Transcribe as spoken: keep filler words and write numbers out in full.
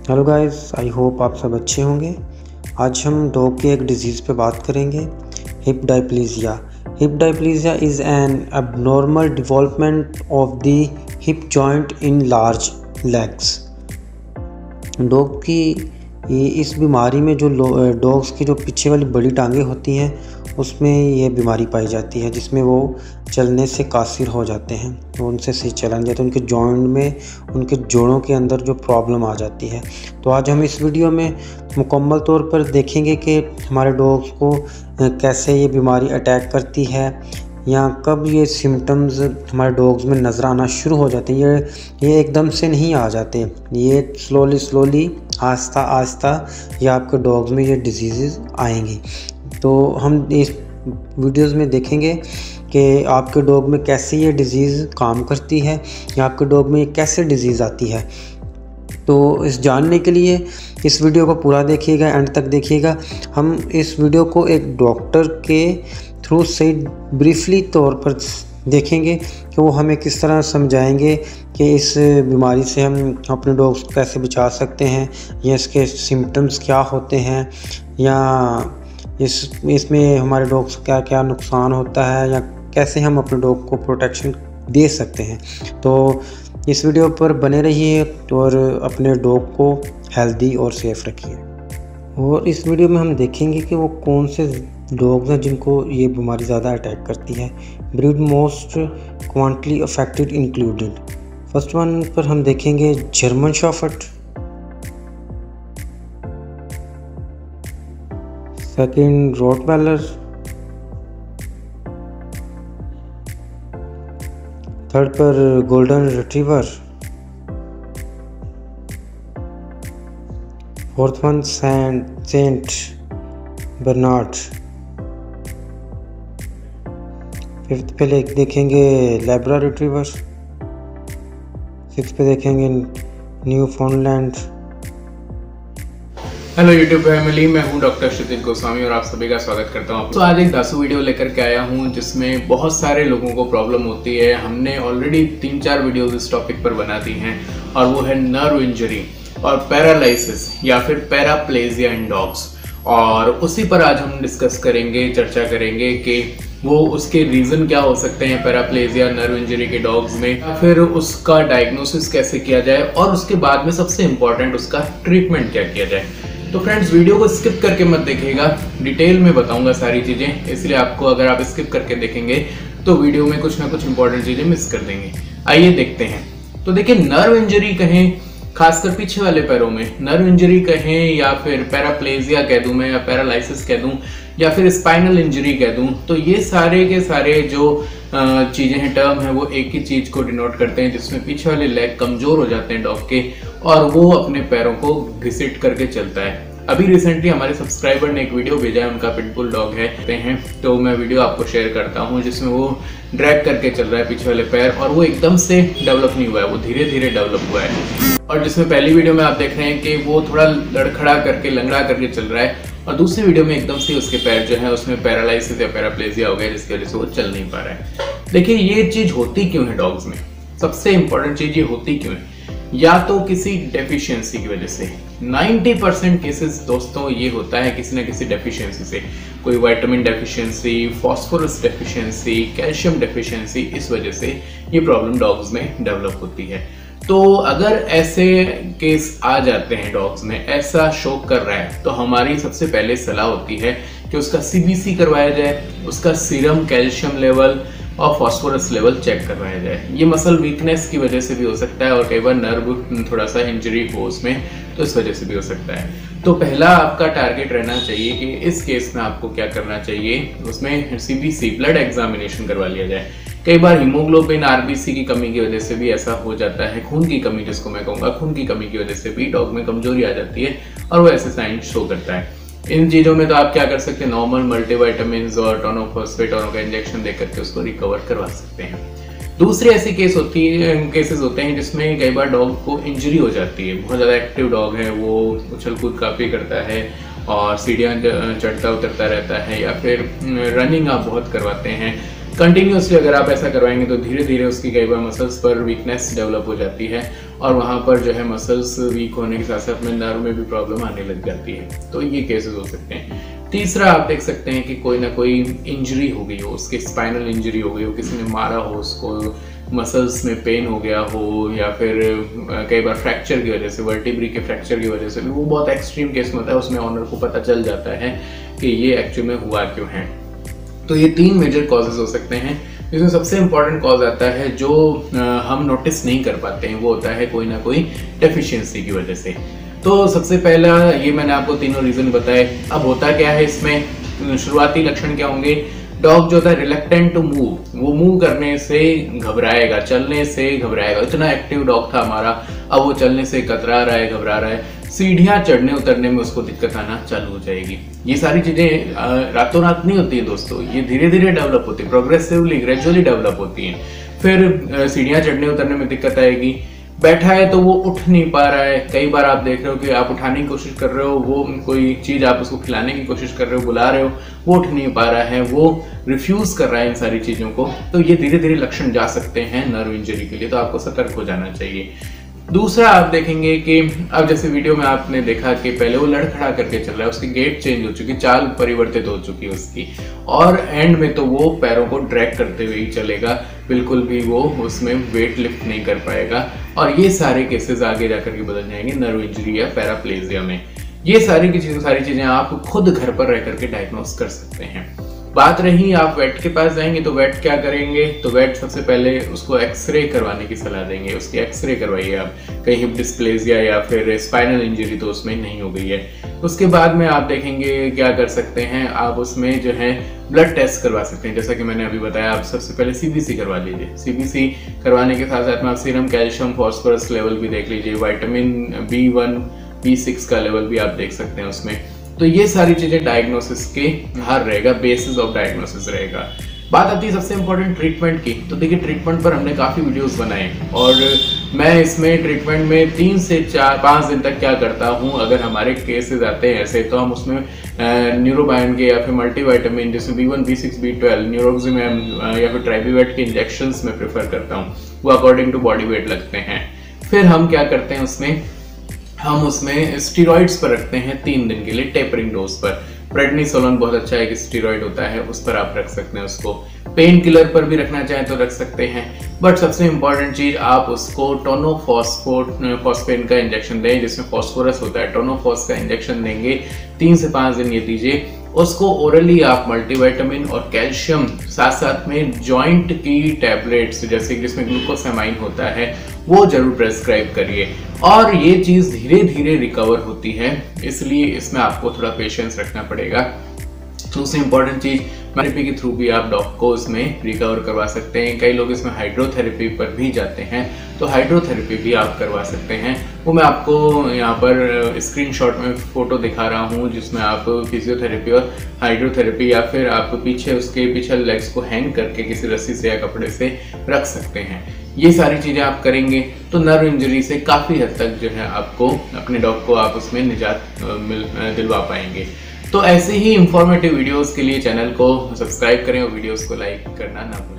Hello guys, I hope आप सब अच्छे होंगे। आज हम डॉग के एक डिजीज़ पे बात करेंगे, hip dysplasia. Hip dysplasia is an abnormal development of the hip joint in large legs। Dog की ये इस बीमारी में जो डॉग्स की जो पीछे वाली बड़ी टांगें होती हैं उसमें ये बीमारी पाई जाती है, जिसमें वो चलने से कासिर हो जाते हैं, तो उनसे सही चला नहीं जाता, उनके जॉइंट में उनके जोड़ों के अंदर जो प्रॉब्लम आ जाती है। तो आज हम इस वीडियो में मुकम्मल तौर पर देखेंगे कि हमारे डॉग्स को कैसे ये बीमारी अटैक करती है या कब ये सिम्टम्स हमारे डॉग्स में नज़र आना शुरू हो जाते हैं। ये ये एकदम से नहीं आ जाते, ये स्लोली स्लोली आहिस्ता आहिस्ता ये आपके डॉग्स में ये डिजीज़ आएंगी। तो हम इस वीडियोस में देखेंगे कि आपके डॉग में कैसे ये डिज़ीज़ काम करती है या आपके डॉग में कैसे डिज़ीज़ आती है। तो इस जानने के लिए इस वीडियो को पूरा देखिएगा, एंड तक देखिएगा। हम इस वीडियो को एक डॉक्टर के थ्रू से ब्रीफली तौर पर देखेंगे कि वो हमें किस तरह समझाएंगे कि इस बीमारी से हम अपने डॉग्स को कैसे बचा सकते हैं, या इसके सिम्टम्स क्या होते हैं, या इस इसमें हमारे डॉग्स को क्या क्या नुकसान होता है, या कैसे हम अपने डॉग को प्रोटेक्शन दे सकते हैं। तो इस वीडियो पर बने रहिए और अपने डॉग को हेल्दी और सेफ रखिए। और इस वीडियो में हम देखेंगे कि वो कौन से डॉग्स हैं जिनको ये बीमारी ज़्यादा अटैक करती है। Breed most commonly affected included. First one पर हम देखेंगे German shepherd, second Rottweiler, third पर golden retriever, fourth one saint saint Bernard, fifth पे देखेंगे लैब्रा रिट्रीवर, सिक्स पे देखेंगे न्यूफाउंडलैंड। हेलो यूट्यूब फैमिली, मैं हूं डॉक्टर क्षितिज गोस्वामी और आप सभी का स्वागत करता हूं। तो आज एक दासू वीडियो लेकर के आया हूं जिसमें बहुत सारे लोगों को प्रॉब्लम होती है। हमने ऑलरेडी तीन चार वीडियोस इस टॉपिक पर बना दी हैं, और वो है नर्व इंजरी और पैरालिसिस या फिर पैराप्लेजिया इन डॉग्स। और उसी पर आज हम डिस्कस करेंगे, चर्चा करेंगे कि वो उसके रीज़न क्या हो सकते हैं पैराप्लेजिया नर्व इंजरी के डॉग्स में, या फिर उसका डायग्नोसिस कैसे किया जाए, और उसके बाद में सबसे इम्पॉर्टेंट उसका ट्रीटमेंट क्या किया जाए। तो फ्रेंड्स, वीडियो को स्किप करके मत देखिएगा, डिटेल में बताऊंगा सारी चीज़ें, इसलिए आपको अगर आप स्किप करके देखेंगे तो वीडियो में कुछ ना कुछ इंपॉर्टेंट चीज़ें मिस कर देंगे। आइए देखते हैं। तो देखिए, नर्व इंजरी कहें, खासकर पीछे वाले पैरों में नर्व इंजरी कहें, या फिर पैराप्लेजिया कह दूं मैं, या पैरालाइसिस कह दूं, या फिर स्पाइनल इंजरी कह दूं, तो ये सारे के सारे जो चीज़ें हैं, टर्म है, वो एक ही चीज़ को डिनोट करते हैं, जिसमें पीछे वाले लेग कमज़ोर हो जाते हैं डॉग के, और वो अपने पैरों को घिसिट करके चलता है। अभी रिसेंटली हमारे सब्सक्राइबर ने एक वीडियो भेजा है, उनका पिटबुल डॉग है हैं तो मैं वीडियो आपको शेयर करता हूँ जिसमें वो ड्रैग करके चल रहा है पीछे वाले पैर, और वो एकदम से डेवलप नहीं हुआ है, वो धीरे धीरे डेवलप हुआ है। और जिसमें पहली वीडियो में आप देख रहे हैं कि वो थोड़ा लड़खड़ा करके लंगड़ा करके चल रहा है, और दूसरी वीडियो में एकदम से उसके पैर जो है उसमें पैरालाइसिस या पैराप्लेजिया हो गया, जिसकी वजह से वो चल नहीं पा रहा है। देखिए, ये चीज़ होती क्यों है डॉग्स में, सबसे इंपॉर्टेंट चीज़ ये होती क्यों है, या तो किसी डेफिशिएंसी की वजह से। नब्बे परसेंट केसेस दोस्तों ये होता है किसी न किसी डेफिशिएंसी से, कोई vitamin deficiency, phosphorus deficiency, calcium deficiency, इस वजह से ये प्रॉब्लम डॉग्स में डेवलप होती है। तो अगर ऐसे केस आ जाते हैं डॉग्स में, ऐसा शो कर रहा है, तो हमारी सबसे पहले सलाह होती है कि उसका सीबीसी करवाया जाए, उसका सीरम कैल्शियम लेवल और फास्फोरस लेवल चेक करवाया जाए। ये मसल वीकनेस की वजह से भी हो सकता है, और कई बार नर्व थोड़ा सा इंजरी हो उसमें, तो इस वजह से भी हो सकता है। तो पहला आपका टारगेट रहना चाहिए कि इस केस में आपको क्या करना चाहिए, उसमें सीबीसी ब्लड एग्जामिनेशन करवा लिया जाए। कई बार हीमोग्लोबिन आरबीसी की कमी की वजह से भी ऐसा हो जाता है, खून की कमी जिसको मैं कहूँगा, खून की कमी की वजह से भी डॉग में कमजोरी आ जाती है और वो ऐसे साइन शो करता है। इन चीज़ों में तो आप क्या कर सकते हैं, नॉर्मल मल्टीविटामिन्स और टोनोफॉस्फेट और का इंजेक्शन देकर के उसको रिकवर करवा सकते हैं। दूसरी ऐसी केस होती है केसेस होते हैं जिसमें कई बार डॉग को इंजरी हो जाती है, बहुत ज़्यादा एक्टिव डॉग है, वो उछल कूद काफ़ी करता है और सीढ़ियाँ चढ़ता उतरता रहता है, या फिर रनिंग आप बहुत करवाते हैं कंटिन्यूसली। अगर आप ऐसा करवाएंगे तो धीरे धीरे उसकी कई बार मसल्स पर वीकनेस डेवलप हो जाती है और वहाँ पर जो है मसल्स वीक होने के साथ साथ में नर्व में भी प्रॉब्लम आने लग जाती है। तो ये केसेस हो सकते हैं। तीसरा आप देख सकते हैं कि कोई ना कोई इंजरी हो गई हो, उसके स्पाइनल इंजरी हो गई हो, किसी ने मारा हो उसको, मसल्स में पेन हो गया हो, या फिर कई बार फ्रैक्चर की वजह से, वर्टिब्री के फ्रैक्चर की वजह से भी, वो बहुत एक्सट्रीम केस में होता है, उसमें ऑनर को पता चल जाता है कि ये एक्चुअली में हुआ क्यों है। तो ये तीन मेजर कॉजेज हो सकते हैं। इसमें सबसे इम्पॉर्टेंट कॉज आता है जो हम नोटिस नहीं कर पाते हैं, वो होता है कोई ना कोई डेफिशिएंसी की वजह से। तो सबसे पहला ये मैंने आपको तीनों रीजन बताए। अब होता क्या है इसमें, शुरुआती लक्षण क्या होंगे, डॉग जो होता है रिलेक्टेंट टू मूव, वो मूव करने से घबराएगा, चलने से घबराएगा। इतना एक्टिव डॉग था हमारा, अब वो चलने से कतरा रहा है, घबरा रहा है, सीढ़ियां चढ़ने उतरने में उसको दिक्कत आना चालू हो जाएगी। ये सारी चीजें रातों रात नहीं होती है दोस्तों, ये धीरे धीरे डेवलप होती है, प्रोग्रेसिवली ग्रेजुअली डेवलप होती हैं। फिर सीढ़ियां चढ़ने उतरने में दिक्कत आएगी, बैठा है तो वो उठ नहीं पा रहा है। कई बार आप देख रहे हो कि आप उठाने की कोशिश कर रहे हो, वो कोई चीज आप उसको खिलाने की कोशिश कर रहे हो, बुला रहे हो, वो उठ नहीं पा रहा है, वो रिफ्यूज कर रहा है इन सारी चीजों को। तो ये धीरे धीरे लक्षण जा सकते हैं नर्व इंजरी के लिए, तो आपको सतर्क हो जाना चाहिए। दूसरा आप देखेंगे कि अब जैसे वीडियो में आपने देखा कि पहले वो लड़खड़ा करके चल रहा है, उसकी गेट चेंज हो चुकी, चाल परिवर्तित हो चुकी है उसकी, और एंड में तो वो पैरों को ड्रैग करते हुए ही चलेगा, बिल्कुल भी वो उसमें वेट लिफ्ट नहीं कर पाएगा। और ये सारे केसेस आगे जाकर के बदल जाएंगे नर्व इंजरी या पैराप्लेजिया में। ये सारी की चीजें सारी चीजें आप खुद घर पर रह करके डायग्नोस कर सकते हैं। बात रही आप वेट के पास जाएंगे तो वेट क्या करेंगे, तो वेट सबसे पहले उसको एक्सरे करवाने की सलाह देंगे। उसकी एक्सरे करवाइए आप, कहीं हिप डिस्प्लेजिया या फिर स्पाइनल इंजरी तो उसमें नहीं हो गई है। उसके बाद में आप देखेंगे क्या कर सकते हैं, आप उसमें जो है ब्लड टेस्ट करवा सकते हैं। जैसा कि मैंने अभी बताया, आप सबसे पहले सीबीसी करवा लीजिए। सीबीसी करवाने के साथ साथ में आप सीरम कैल्शियम फॉस्फोरस लेवल भी देख लीजिए, vitamin B one B six का लेवल भी आप देख सकते हैं उसमें। तो ये सारी चीजें डायग्नोसिस के हार रहेगा, बेसिस ऑफ डायग्नोसिस रहेगा। बात आती है सबसे इंपॉर्टेंट ट्रीटमेंट की। तो देखिए ट्रीटमेंट पर हमने काफी वीडियोस बनाए और मैं इसमें ट्रीटमेंट में तीन से चार पाँच दिन तक क्या करता हूँ, अगर हमारे केसेस आते हैं ऐसे तो हम उसमें न्यूरोबायन के या फिर मल्टीविटामिन जिसमें B one B six B twelve न्यूरोक्सिमैम या फिर ट्राइबीवेट के इंजेक्शंस में प्रेफर करता हूँ, वो अकॉर्डिंग टू बॉडी वेट लगते हैं। फिर हम क्या करते हैं उसमें, हम उसमें स्टीरॉइड्स पर रखते हैं तीन दिन के लिए टेपरिंग डोज पर। प्रेडनिसोलोन बहुत अच्छा एक स्टीरॉइड होता है, उस पर आप रख सकते हैं उसको। पेन किलर पर भी रखना चाहें तो रख सकते हैं, बट सबसे इंपॉर्टेंट चीज आप उसको टोनोफॉस्फेन का इंजेक्शन दें जिसमें फॉस्फोरस होता है। टोनोफॉस का इंजेक्शन देंगे, तीन से पाँच दिन ये दीजिए। उसको ओरली आप मल्टीविटामिन और कैल्शियम, साथ साथ में जॉइंट की टैबलेट्स जैसे जिसमें ग्लूकोसामाइन होता है वो जरूर प्रेस्क्राइब करिए। और ये चीज धीरे धीरे रिकवर होती है, इसलिए इसमें आपको थोड़ा पेशेंस रखना पड़ेगा। दूसरी इंपॉर्टेंट चीज, थेरेपी के थ्रू भी आप डॉग को इसमें रिकवर करवा सकते हैं। कई लोग इसमें हाइड्रोथेरेपी पर भी जाते हैं, तो हाइड्रोथेरेपी भी आप करवा सकते हैं। वो मैं आपको यहाँ पर स्क्रीनशॉट में फोटो दिखा रहा हूँ जिसमें आप फिजियोथेरेपी और हाइड्रोथेरेपी या फिर आप पीछे उसके पीछे लेग्स को हैंग करके किसी रस्सी से या कपड़े से रख सकते हैं। ये सारी चीजें आप करेंगे तो नर्व इंजरी से काफी हद तक जो है आपको अपने डॉग को आप उसमें निजात मिल दिलवा पाएंगे। तो ऐसे ही इंफॉर्मेटिव वीडियोस के लिए चैनल को सब्सक्राइब करें और वीडियोस को लाइक करना ना भूलें।